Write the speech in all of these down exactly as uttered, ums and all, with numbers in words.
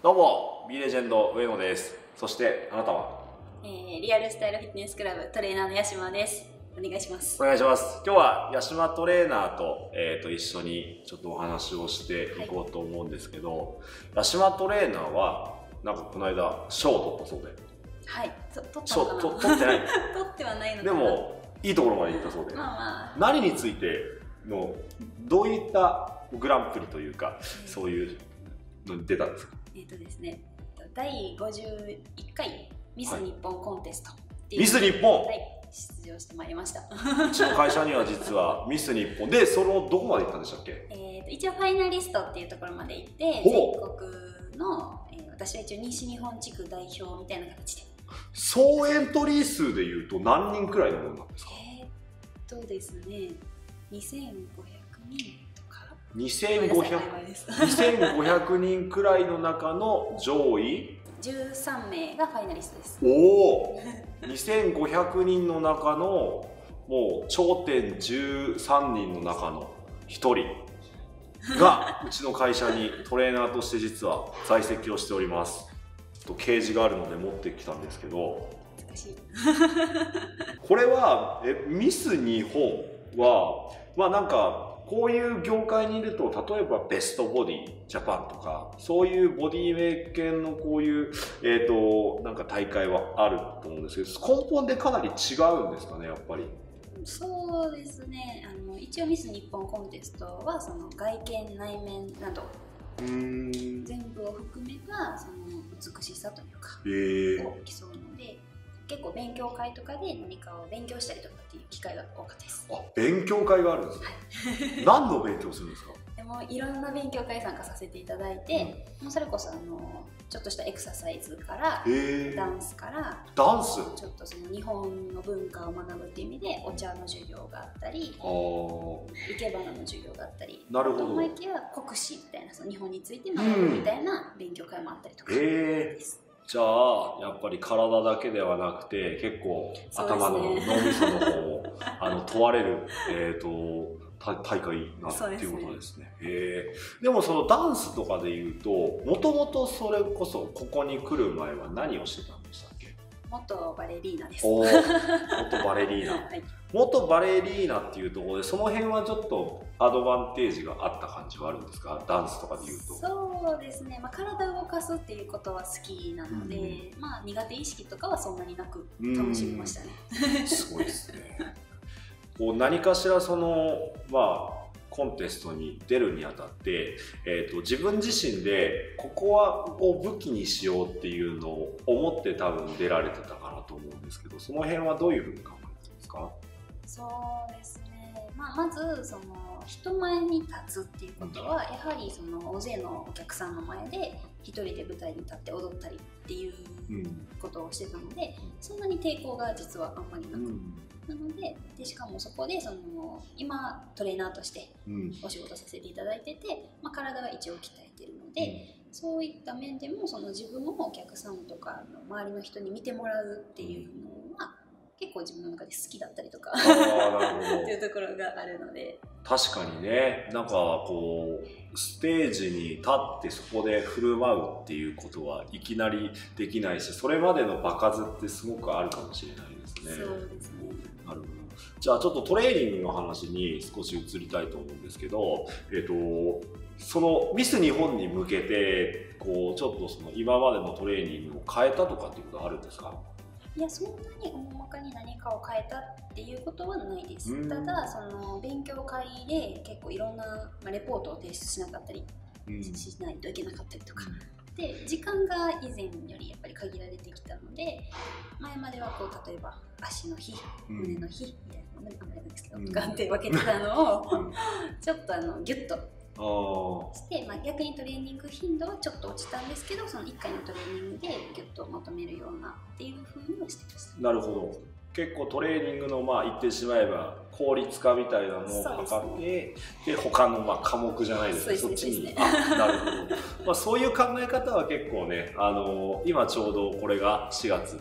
どうも B レジェンド上野です。そしてあなたは？ えー、リアルスタイルフィットネスクラブトレーナーの八島です。お願いします。 お願いします。今日は八島トレーナーと、えー、と一緒にちょっとお話をしていこうと思うんですけど、はい、八島トレーナーはなんかこの間賞を取ったそうで。 はい、取ったのかな。 賞取ってない取ってはないのかな。 でもいいところまで行ったそうで、 まあまあ、 何についてのどういったグランプリというか、えー、そういうのに出たんですか？ えっ、ー、とですね、だいごじゅういっかいミス日本コンテストっていう、 ミス日本、 はい、出場してまいりました。うちの会社には実はミス日本で、そのどこまで行ったんでしたっけ？ えーと一応ファイナリストっていうところまで行って、全国の、えー、私は一応西日本地区代表みたいな形で。 総エントリー数でいうと何人くらいのものなんですか？ えー、っとですね、にせんごひゃくにんとかにせんごひゃくにんくらいの中の上位じゅうさんめいがファイナリストです。 おおにせんごひゃくにんの中のもう頂点じゅうさんにんの中のひとりがうちの会社にトレーナーとして実は在籍をしております。と掲示があるので持ってきたんですけど、 難しいこれはえミス日本はまあなんかこういう業界にいると、例えばベストボディジャパンとかそういうボディメイ系のこういう、えーとなんか大会はあると思うんですけど、根本でかなり違うんですかね、やっぱり。 そうですね、あの一応ミス日本コンテストはその外見内面などうーん全部を含めたその美しさというか、えー、を競うので、結構勉強会とかで何かを勉強したりとかっていう機会が多かったです。 あ、勉強会があるんですか？何の勉強するんですか？ でもいろんな勉強会参加させていただいて、うん、もうそれこそあのちょっとしたエクササイズから、えー、ダンスからダンスちょっとその日本の文化を学ぶっていう意味でお茶の授業があったり、生け花の授業があったり、 なるほど。 思いきや国史みたいなその日本について学ぶみたいな勉強会もあったりとかです。 うん、えーじゃあやっぱり体だけではなくて結構頭の脳みその方をあの問われる、えー、と大会なんていうことですね。えー、でもそのダンスとかでいうと、もともとそれこそここに来る前は何をしてたんでしたっけ？ 元バレリーナです。 お元バレリーナ、はい、元バレリーナっていうところで、その辺はちょっとアドバンテージがあった感じはあるんですか？ダンスとかでいうと。 そうですね、まあ、体を動かすっていうことは好きなので、うん、まあ苦手意識とかはそんなになく楽しみましたね。 すごいですね。こう何かしらそのまあコンテストに出るにあたって、えー、と自分自身でここはを武器にしようっていうのを思って多分出られてたかなと思うんですけど、その辺はどういうふうに考えてるんですか？ そうですね、まあ、まずその人前に立つっていうことは、やはりその大勢のお客さんの前で一人で舞台に立って踊ったりっていうことをしてたので、うん、そんなに抵抗が実はあんまりなく、うん、なの で, でしかもそこでその今トレーナーとしてお仕事させていただいてて、まあ、体は一応鍛えてるので、うん、そういった面でもその自分をお客さんとかの周りの人に見てもらうっていうのは結構自分の中で好きだったりとかっていうところがあるので。 確かにね、なんかこうステージに立ってそこで振る舞うっていうことはいきなりできないし、それまでの場数ってすごくあるかもしれないですね。 そうですね。 なるほど。じゃあちょっとトレーニングの話に少し移りたいと思うんですけど、えっとそのミス日本に向けてこうちょっとその今までのトレーニングを変えたとかっていうことはあるんですか？ いや、そんなに大まかに何かを変えたっていうことはないです。ただその勉強会で結構いろんな、まあ、レポートを提出しなかったりしないといけなかったりとか、うん、で時間が以前よりやっぱり限られてきたので、前まではこう例えば足の日、うん、胸の日みたいなのあんまりなんですけど、うん、とかって分けてたのを、うん、ちょっとあのギュッとして、まあ、逆にトレーニング頻度はちょっと落ちたんですけど、そのいっかいのトレーニングでギュッとまとめるようなっていうふうにはしてました。 なるほど。結構トレーニングのまあ言ってしまえば効率化みたいなのを測って、で他のまあ科目じゃないですか、そっちに。あ、なるほど。まあそういう考え方は結構ね、あのー、今ちょうどこれがしがつで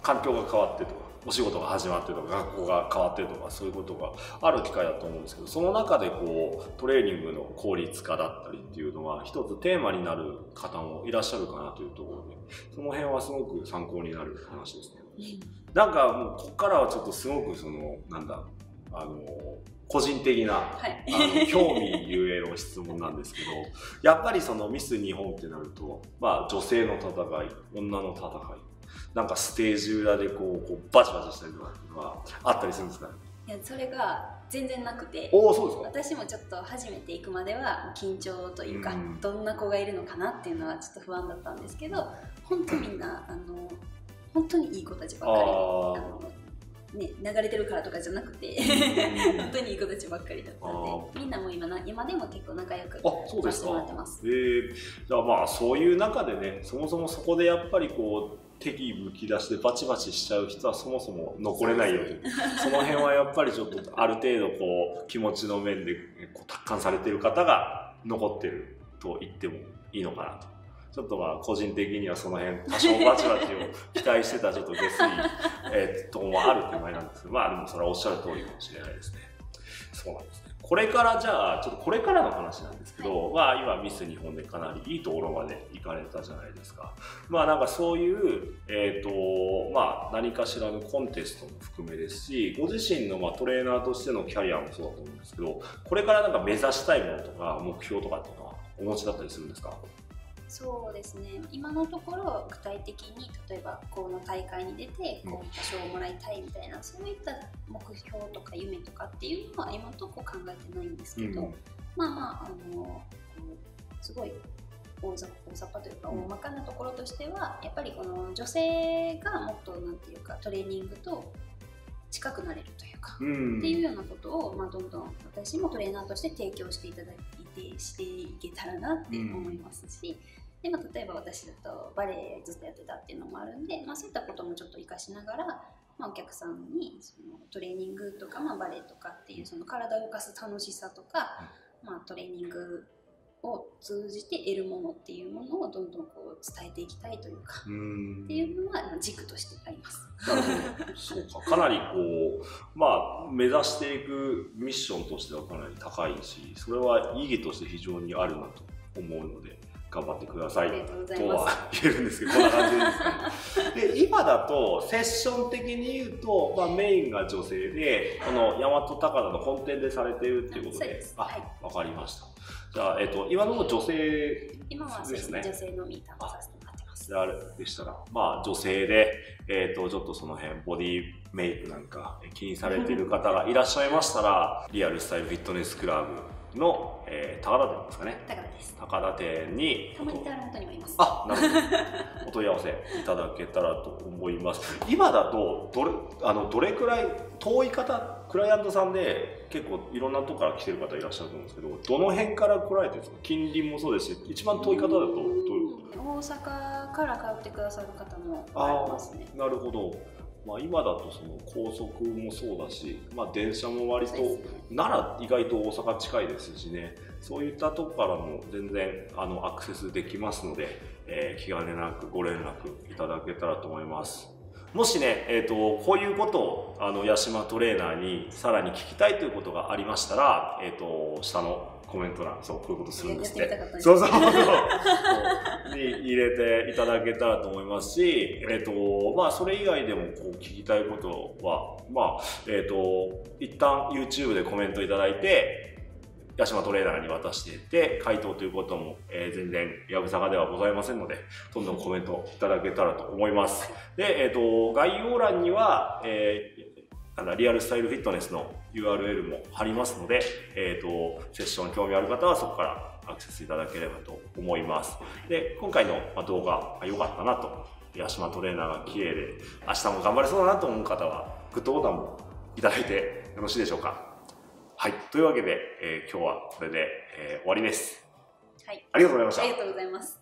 環境が変わってとか、お仕事が始まってとか、学校が変わってとか、そういうことがある機会だと思うんですけど、その中でこうトレーニングの効率化だったりっていうのが一つテーマになる方もいらっしゃるかなというところで、その辺はすごく参考になる話ですね。なんかもうここからはちょっとすごくそのなんだあの個人的な、はい、あの興味ゆえの質問なんですけど、やっぱりそのミス日本ってなると、まあ女性の戦い、女の戦い、なんかステージ裏でこう、こうバチバチしたりとかっていうのはあったりするんですかね。 いや、それが全然なくて、 お、そうですか。 私もちょっと初めて行くまでは緊張というか、うん、どんな子がいるのかなっていうのはちょっと不安だったんですけど、本当みんなあの本当にいい子たちばっかり、あのね、流れてるからとかじゃなくて本当にいい子たちばっかりだったんで、みんなも今な今でも結構仲良くさせてもらってます。 えー、じゃあまあそういう中でね、そもそもそこでやっぱりこう敵むき出してバチバチしちゃう人はそもそも残れないように、その辺はやっぱりちょっとある程度こう気持ちの面でこう達観されてる方が残ってると言ってもいいのかなと。ちょっとまあ個人的にはその辺多少バチバチを期待してたちょっと下水、えー、とこもある手前なんですけど、まあでもそれはおっしゃる通りかもしれないですね。そうなんですね。これからじゃあちょっとこれからの話なんですけど、まあ今ミス日本でかなりいいところまで行かれたじゃないですか。まあなんかそういうえっ、ー、とまあ何かしらのコンテストも含めですし、ご自身のまあトレーナーとしてのキャリアもそうだと思うんですけど、これからなんか目指したいものとか目標とかっていうのはお持ちだったりするんですか？ そうですね、今のところ具体的に例えばこの大会に出てこういった賞をもらいたいみたいな、そういった目標とか夢とかっていうのは今のところ考えてないんですけど、うん、まあまああのすごい大雑把というか大まかなところとしては、やっぱりこの女性がもっとなんていうかトレーニングと近くなれるというか、うん、っていうようなことを、まあ、どんどん私もトレーナーとして提供していただいてしていけたらなって思いますし、うんでまあ、例えば私だとバレエずっとやってたっていうのもあるんで、まあ、そういったこともちょっと活かしながら、まあ、お客さんにそのトレーニングとか、まあ、バレエとかっていうその体を動かす楽しさとか、まあ、トレーニングを通じて得るものっていうものをどんどんこう伝えていきたいというかっていうのは軸としてあります。 そうか、かなりこう、まあ、目指していくミッションとしてはかなり高いし、それは意義として非常にあるなと思うので頑張ってくださいとは言えるんですけど、こんな感じですね。で今だとセッション的に言うと、まあ、メインが女性でこの大和高田の本店でされているっていうことで、あ、はい、分かりました。じゃあ、えっと、今の女性ですね。 今はそうですね、女性のみ担当させてもらってます。 であれでしたら、まあ女性で、えっと、ちょっとその辺ボディメイクなんか気にされている方がいらっしゃいましたら、リアルスタイルフィットネスクラブの、えー、高田店ですかね。 高田です。 高田店にたまに手元にもいます。 あ、なるほど。お問い合わせいただけたらと思います。今だとどれあのどれくらい遠い方、クライアントさんで結構いろんなとこから来てる方いらっしゃると思うんですけど、どの辺から来られてるんですか？近隣もそうですし、一番遠い方だとどういうこと？ 大阪から通ってくださる方もありますね。 なるほど。まあ、今だとその高速もそうだし、まあ、電車も割と、ね、奈良意外と大阪近いですしね、そういったとこからも全然あのアクセスできますので、えー、気兼ねなくご連絡いただけたらと思います。もしね、えーと、こういうことをあの八島トレーナーにさらに聞きたいということがありましたら、えーと、下のコメント欄、そう、こういうことするんですって。そうそうそう。に入れていただけたらと思いますし、えっと、まあ、それ以外でもこう聞きたいことは、まあ、えっと、一旦 YouTube でコメントいただいて、八島トレーナーに渡していって回答ということも、えー、全然やぶさかではございませんので、どんどんコメントいただけたらと思います。で、えっと、概要欄には、えーリアルスタイルフィットネスの ユーアールエル も貼りますので、えーと、セッション興味ある方はそこからアクセスいただければと思います。で、今回の動画良かったなと、八島トレーナーが綺麗で明日も頑張れそうだなと思う方はグッドボタンもいただいてよろしいでしょうか。はい、というわけで、えー、今日はこれで、えー、終わりです。 はい、 ありがとうございました。 ありがとうございます。